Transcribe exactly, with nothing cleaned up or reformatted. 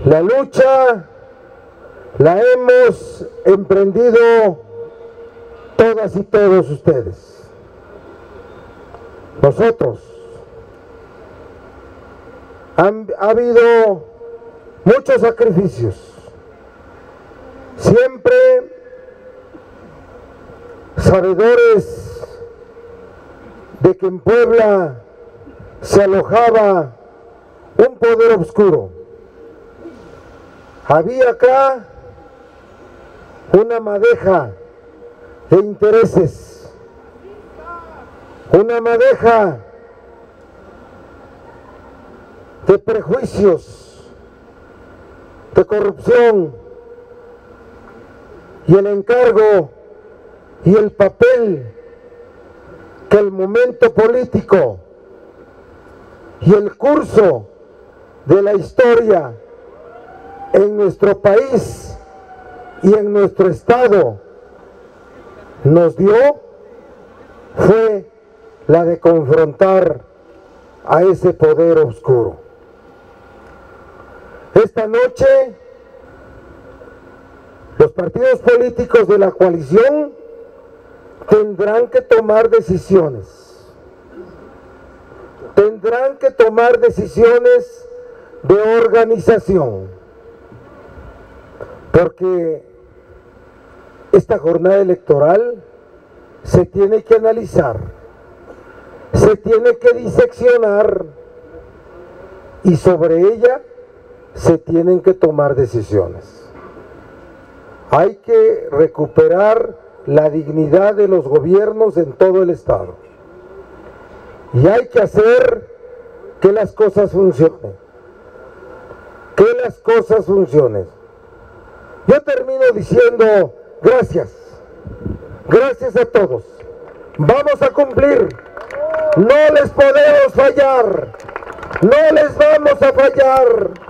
La lucha la hemos emprendido todas y todos ustedes. Nosotros. Han, ha habido muchos sacrificios. Siempre sabedores de que en Puebla se alojaba un poder oscuro. Había acá una madeja de intereses, una madeja de prejuicios, de corrupción, y el encargo y el papel que el momento político y el curso de la historia en nuestro país y en nuestro estado nos dio fue la de confrontar a ese poder oscuro. Esta noche los partidos políticos de la coalición tendrán que tomar decisiones, tendrán que tomar decisiones de organización, porque esta jornada electoral se tiene que analizar, se tiene que diseccionar y sobre ella se tienen que tomar decisiones. Hay que recuperar la dignidad de los gobiernos en todo el estado y hay que hacer que las cosas funcionen, que las cosas funcionen. Yo termino diciendo gracias, gracias a todos. Vamos a cumplir, no les podemos fallar, no les vamos a fallar.